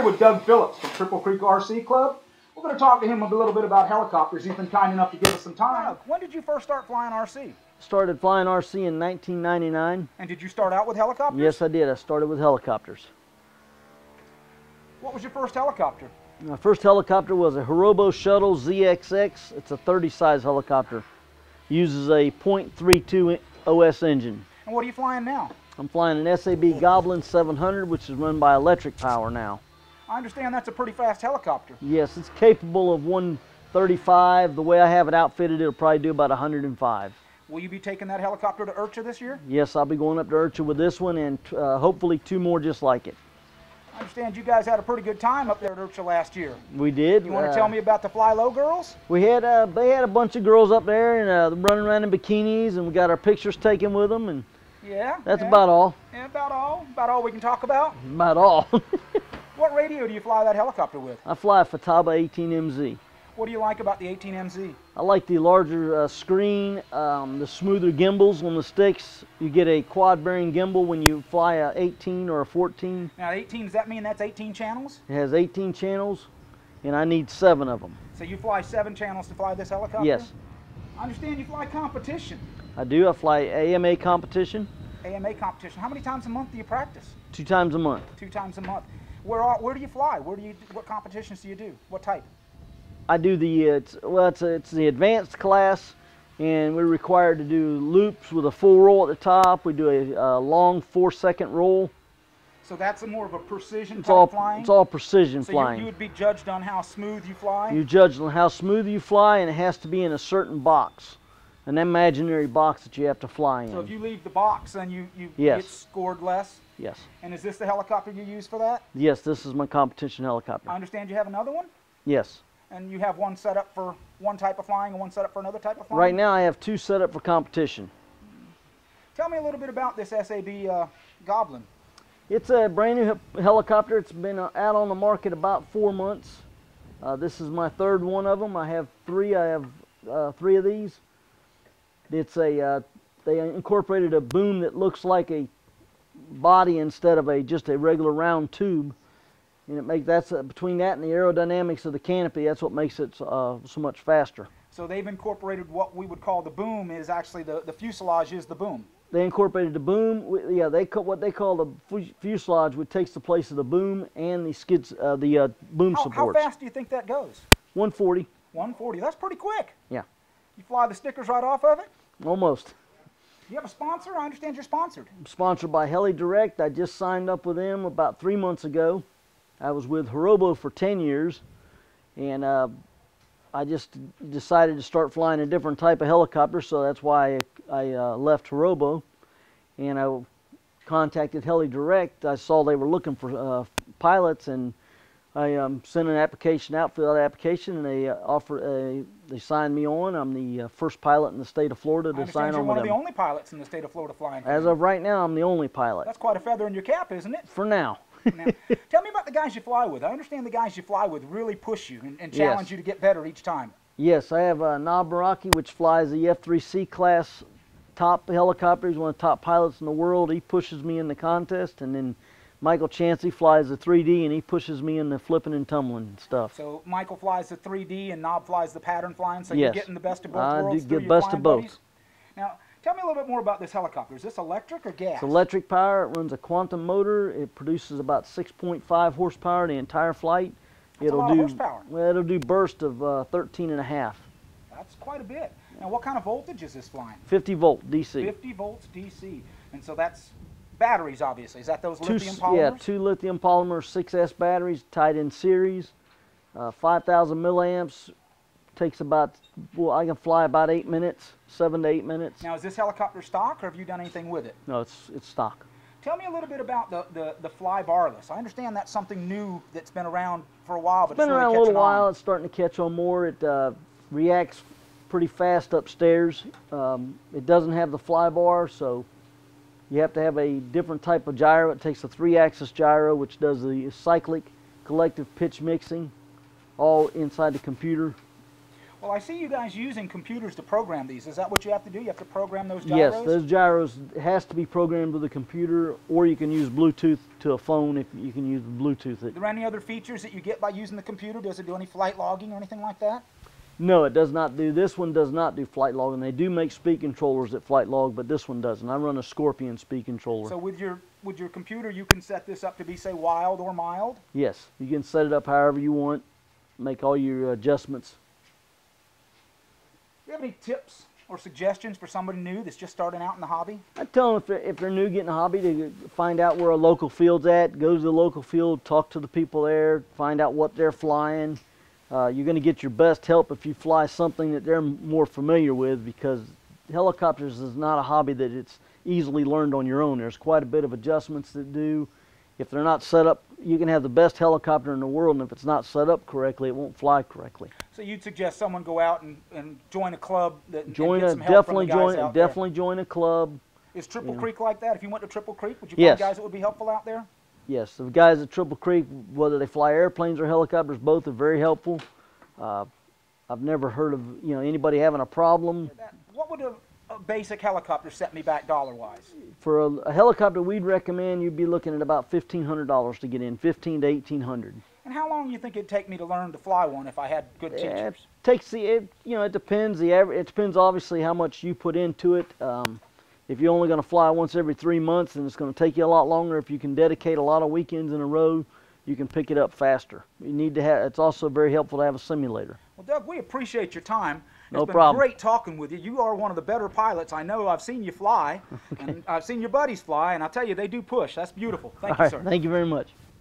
with Doug Phillips from Cripple Creek RC Club. We're going to talk to him a little bit about helicopters. He's been kind enough to give us some time. When did you first start flying RC? Started flying RC in 1999. And did you start out with helicopters? Yes, I did. I started with helicopters. What was your first helicopter? My first helicopter was a Hirobo Shuttle ZXX. It's a 30 size helicopter. Uses a .32 OS engine. And what are you flying now? I'm flying an SAB Goblin 700, which is run by electric power now. I understand that's a pretty fast helicopter. Yes, it's capable of 135. The way I have it outfitted, it'll probably do about 105. Will you be taking that helicopter to IRCHA this year? Yes, I'll be going up to IRCHA with this one and hopefully 2 more just like it. I understand you guys had a pretty good time up there at IRCHA last year. We did. You want to tell me about the Fly Low girls? We had they had a bunch of girls up there and running around in bikinis, and we got our pictures taken with them, and that's about all. Yeah, about all. About all we can talk about? About all. What radio do you fly that helicopter with? I fly a Futaba 18MZ. What do you like about the 18MZ? I like the larger screen, the smoother gimbals on the sticks. You get a quad bearing gimbal when you fly a 18 or a 14. Now 18, does that mean that's 18 channels? It has 18 channels, and I need 7 of them. So you fly 7 channels to fly this helicopter? Yes. I understand you fly competition. I do. I fly AMA competition. AMA competition. How many times a month do you practice? 2 times a month. 2 times a month. Where do you fly? What competitions do you do? What type? I do the it's the advanced class, and we're required to do loops with a full roll at the top. We do a long 4-second roll. So that's more of a precision type flying? It's all precision flying. So you would be judged on how smooth you fly? You're judged on how smooth you fly, and it has to be in a certain box, an imaginary box that you have to fly in. So if you leave the box, then you Yes. get scored less? Yes. And is this the helicopter you use for that? Yes, this is my competition helicopter. I understand you have another one? Yes. And you have one set up for one type of flying and one set up for another type of flying? Right now I have 2 set up for competition. Tell me a little bit about this SAB Goblin. It's a brand new helicopter. It's been out on the market about 4 months. This is my 3rd one of them. I have 3. I have 3 of these. It's they incorporated a boom that looks like a body instead of just a regular round tube, and between that and the aerodynamics of the canopy, that's what makes it so much faster. So they've incorporated what we would call the boom is actually the fuselage is the boom. They incorporated the boom. What they call the fuselage, which takes the place of the boom and the skids, the boom supports. How fast do you think that goes? 140. 140. That's pretty quick. Yeah. You fly the stickers right off of it? Almost. You have a sponsor? I understand you're sponsored. I'm sponsored by HeliDirect. I just signed up with them about 3 months ago. I was with Hirobo for 10 years, and I just decided to start flying a different type of helicopter, so that's why I left Hirobo, and I contacted HeliDirect. I saw they were looking for pilots, and I sent an application out, filled out an application, and they signed me on. I'm the first pilot in the state of Florida to sign on with them. You're one of the only pilots in the state of Florida flying. As of right now, I'm the only pilot. That's quite a feather in your cap, isn't it? For now. Now, tell me about the guys you fly with. I understand the guys you fly with really push you and challenge you to get better each time. Yes, I have Nob Baraki, which flies the F3C class top helicopter. He's one of the top pilots in the world. He pushes me in the contest, and then Michael Chansey flies the 3D, and he pushes me in the flipping and tumbling and stuff. So Michael flies the 3D, and Nob flies the pattern flying, so you're getting the best of both worlds. I do get the best of both. Now, tell me a little bit more about this helicopter. Is this electric or gas? It's electric power. It runs a quantum motor. It produces about 6.5 horsepower the entire flight. That's a lot of horsepower. Well, it'll do burst of 13.5. That's quite a bit. Now, what kind of voltage is this flying? 50 volt DC. 50 volts DC. And so that's batteries, obviously. Is that those lithium polymers? Yeah, 2 lithium polymer 6S batteries tied in series. 5,000 milliamps. Takes about, well, I can fly about 8 minutes, 7 to 8 minutes. Now, is this helicopter stock, or have you done anything with it? No, it's stock. Tell me a little bit about the Fly Barless. I understand that's something new that's been around for a while, but it's been around a little while. It's starting to catch on more. It reacts pretty fast upstairs. It doesn't have the fly bar, so you have to have a different type of gyro. It takes a 3-axis gyro, which does the cyclic collective pitch mixing, all inside the computer. Well, I see you guys using computers to program these. Is that what you have to do? You have to program those gyros? Yes, those gyros has to be programmed with a computer, or you can use Bluetooth to a phone if you can use Bluetooth it. Are there any other features that you get by using the computer? Does it do any flight logging or anything like that? No, it does not do. This one does not do flight logging. They do make speed controllers that flight log, but this one doesn't. I run a Scorpion speed controller. So with your computer, you can set this up to be, say, wild or mild? Yes, you can set it up however you want, make all your adjustments. Do you have any tips or suggestions for somebody new that's just starting out in the hobby? I tell them if they're new getting a hobby to find out where a local field's at, go to the local field, talk to the people there, find out what they're flying. You're going to get your best help if you fly something that they're more familiar with, because helicopters is not a hobby that it's easily learned on your own. There's quite a bit of adjustments that do. If they're not set up, you can have the best helicopter in the world, and if it's not set up correctly, it won't fly correctly. So you'd suggest someone go out and join a club that Join and get a some help from the guys out there? definitely join a club. Is Triple Creek like that? If you went to Triple Creek, would you Yes. find guys that would be helpful out there? Yes, the guys at Triple Creek, whether they fly airplanes or helicopters, both are very helpful. I've never heard of anybody having a problem. What would a basic helicopter set me back dollar-wise? For a helicopter, we'd recommend you'd be looking at about $1,500 to get in, $1,500 to $1,800. And how long do you think it'd take me to learn to fly one if I had good teachers? It depends. It depends obviously how much you put into it. If you're only going to fly once every 3 months, then it's going to take you a lot longer. If you can dedicate a lot of weekends in a row, you can pick it up faster. You need to have. It's also very helpful to have a simulator. Well, Doug, we appreciate your time. No problem. It's been great talking with you. You are one of the better pilots I know. I've seen you fly, and I've seen your buddies fly, and I'll tell you, they do push. That's beautiful. Thank you, sir. Thank you very much.